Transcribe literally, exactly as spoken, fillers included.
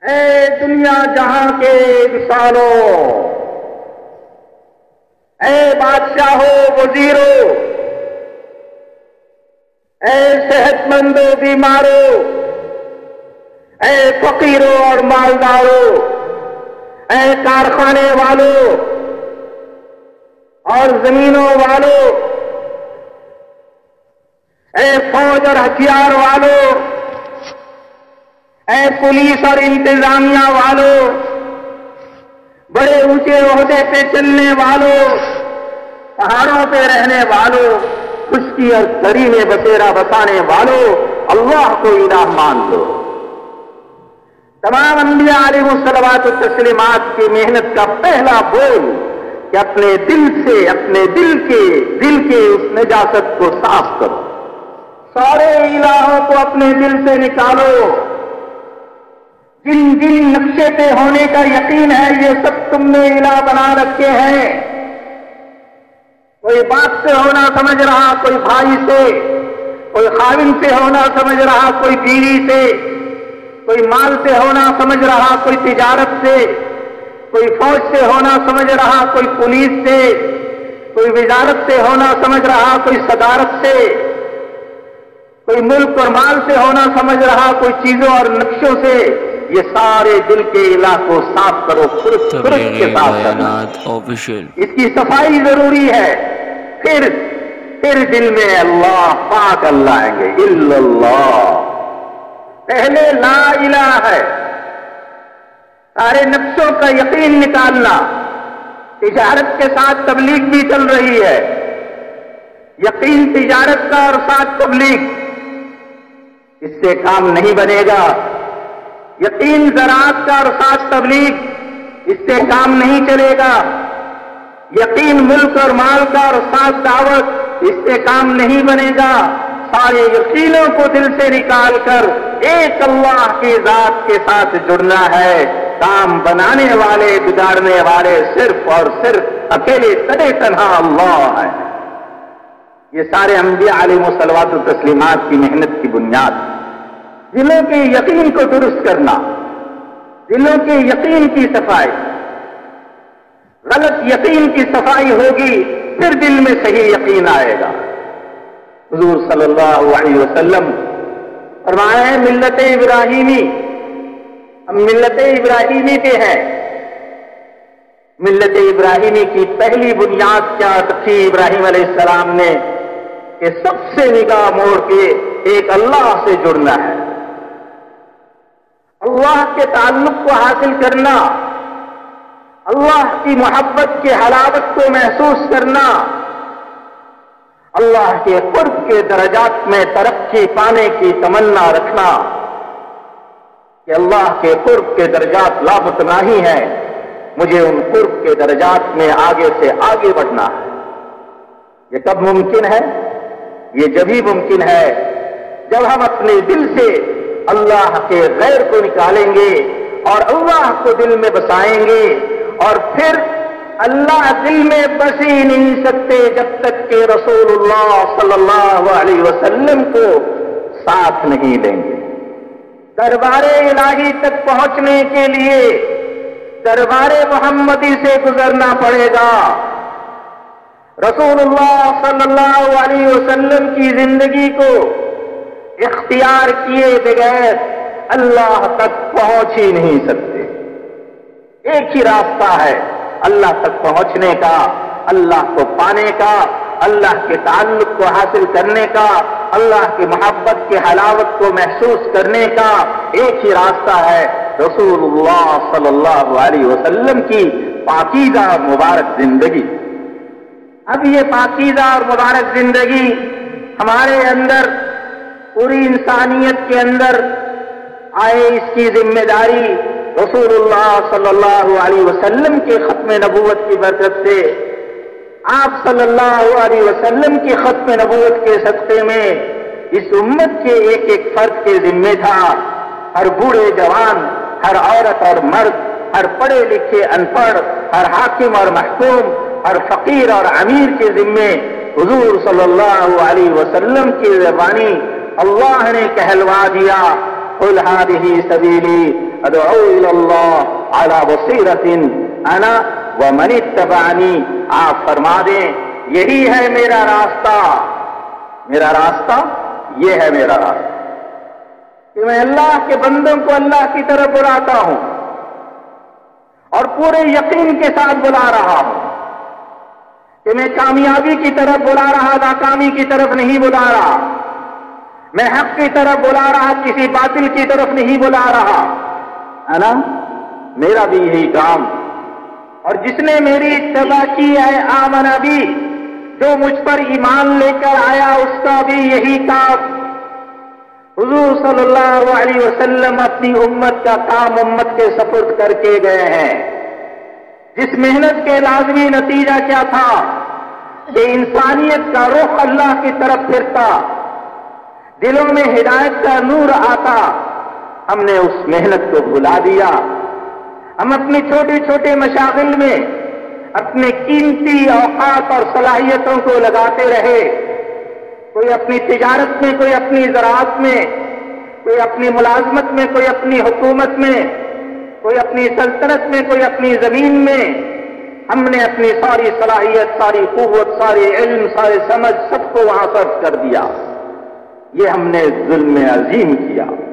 اے دنیا جہاں کے انسانوں، اے بادشاہوں وزیروں، اے صحت مندوں بیماروں، اے فقیروں اور مالداروں، اے کارخانے والوں اور زمینوں والوں، اے فوج اور ہتھیار والوں، اے پولیس اور انتظامیہ والوں، بڑے اونچے عہدے پہ چلنے والوں، پہاڑوں پہ رہنے والوں، خشکی اور دری میں بسیرا بسانے والوں، اللہ کو الہ مان لو۔ تمام انبیاء علیہ الصلوات والتسلیمات کی محنت کا پہلا بول کہ اپنے دل سے، اپنے دل کے دل کے اس نجاست کو صاف کرو، سارے الہوں کو اپنے دل سے نکالو، جن جن نقشے پہ ہونے کا یقین ہے یہ سب تم نے الہ بنا رکھے ہیں۔ کوئی باپ سے ہونا سمجھ رہا، کوئی بھائی سے، کوئی خاوند سے ہونا سمجھ رہا، کوئی بیوی سے، کوئی مال سے ہونا سمجھ رہا، کوئی تجارت سے، کوئی فوج سے ہونا سمجھ رہا، کوئی پولیس سے، کوئی وزارت سے ہونا سمجھ رہا، کوئی صدارت سے، کوئی ملک اور مال سے ہونا سمجھ رہا، کوئی چیزوں اور نقشوں سے۔ یہ سارے دل کے الہ کو صاف کرو، خرد خرد کے ساتھ کرنا، اس کی صفائی ضروری ہے۔ پھر پھر دل میں اللہ پاک اللہ آئیں گے، الا اللہ۔ پہلے لا الہ ہے، سارے نقشوں کا یقین نکالنا۔ تجارت کے ساتھ تبلیغ بھی چل رہی ہے، یقین تجارت کا اور ساتھ تبلیغ، اس سے کام نہیں بنے گا۔ یقین زراعت کا اور ساتھ تبلیغ، اس سے کام نہیں چلے گا۔ یقین ملک اور مال کا اور ساتھ دعوت، اس سے کام نہیں بنے گا۔ سارے یقینوں کو دل سے نکال کر ایک اللہ کی ذات کے ساتھ جڑنا ہے۔ کام بنانے والے، بگاڑنے والے صرف اور صرف اکیلے تنے تنہا اللہ ہے۔ یہ سارے انبیاء علیہ الصلوات والتسلیمات کی محنت کی بنیاد، دلوں کے یقین کو درست کرنا، دلوں کے یقین کی صفائی۔ غلط یقین کی صفائی ہوگی پھر دل میں صحیح یقین آئے گا۔ حضور صلی اللہ علیہ وسلم فرمایا ہے ملت ابراہیمی، ہم ملت ابراہیمی پہ ہیں۔ ملت ابراہیمی کی پہلی بنیاد کیا رکھی ابراہیم علیہ السلام نے کہ سب سے نگاہ موڑ کے ایک اللہ سے جڑنا ہے، اللہ کے تعلق کو حاصل کرنا، اللہ کی محبت کے حلاوت کو محسوس کرنا، اللہ کے قرب کے درجات میں ترقی پانے کی تمنا رکھنا کہ اللہ کے قرب کے درجات لامتناہی ہیں، مجھے ان قرب کے درجات میں آگے سے آگے بڑھنا ہے۔ یہ کب ممکن ہے؟ یہ جبھی ممکن ہے جب ہم اپنے دل سے اللہ کے غیر کو نکالیں گے اور اللہ کو دل میں بسائیں گے، اور پھر اللہ دل میں بس ہی نہیں سکتے جب تک کہ رسول اللہ صلی اللہ علیہ وسلم کو ساتھ نہیں لیں گے۔ دربار الہی تک پہنچنے کے لیے دربار محمدی سے گزرنا پڑے گا۔ رسول اللہ صلی اللہ علیہ وسلم کی زندگی کو اختیار کیے بغیر اللہ تک پہنچ ہی نہیں سکتے۔ ایک ہی راستہ ہے اللہ تک پہنچنے کا، اللہ کو پانے کا، اللہ کے تعلق کو حاصل کرنے کا، اللہ کی محبت کی حلاوت کو محسوس کرنے کا۔ ایک ہی راستہ ہے رسول اللہ صلی اللہ علیہ وسلم کی پاکیزہ مبارک زندگی۔ اب یہ پاکیزہ اور مبارک زندگی ہمارے اندر، پوری انسانیت کے اندر آئے، اس کی ذمہ داری رسول اللہ صلی اللہ علیہ وسلم کے ختم نبوت کی برکت سے، آپ صلی اللہ علیہ وسلم کی ختم نبوت کے صدقے میں اس امت کے ایک ایک فرد کے ذمہ تھا۔ ہر بوڑھے جوان، ہر عورت اور مرد، ہر پڑھے لکھے ان پڑھ، ہر حاکم اور محکوم، ہر فقیر اور امیر کے ذمے حضور صلی اللہ علیہ وسلم کی زبانی اللہ نے کہلوا دیا، قل هذه سبیلی ادعو الی اللہ علی بصیرۃ انا ومن اتبعنی، آپ فرما دیں یہی ہے میرا راستہ، میرا راستہ یہ ہے میرا راستہ کہ میں اللہ کے بندوں کو اللہ کی طرف بلاتا ہوں اور پورے یقین کے ساتھ بلا رہا ہوں کہ میں کامیابی کی طرف بلا رہا، ناکامی کی طرف نہیں بلا رہا، میں حق کی طرف بلا رہا، کسی باطل کی طرف نہیں بلا رہا، ہے نا؟ میرا بھی یہی کام، اور جس نے میری اتباع کی ہے آمن بھی، جو مجھ پر ایمان لے کر آیا اس کا بھی یہی کام۔ حضور صلی اللہ علیہ وسلم اپنی امت کا کام امت کے سپرد کر کے گئے ہیں، جس محنت کے لازمی نتیجہ کیا تھا کہ انسانیت کا رخ اللہ کی طرف پھرتا، دلوں میں ہدایت کا نور آتا، ہم نے اس محنت کو بھلا دیا۔ ہم اپنی چھوٹے چھوٹے مشاغل میں اپنے قیمتی اوقات اور صلاحیتوں کو لگاتے رہے، کوئی اپنی تجارت میں، کوئی اپنی زراعت میں، کوئی اپنی ملازمت میں، کوئی اپنی حکومت میں، کوئی اپنی سلطنت میں، کوئی اپنی زمین میں۔ ہم نے اپنی ساری صلاحیت، ساری قوت، سارے علم، سارے سمجھ سب کو وہاں صرف کر دیا۔ یہ ہم نے ظلم عظیم کیا۔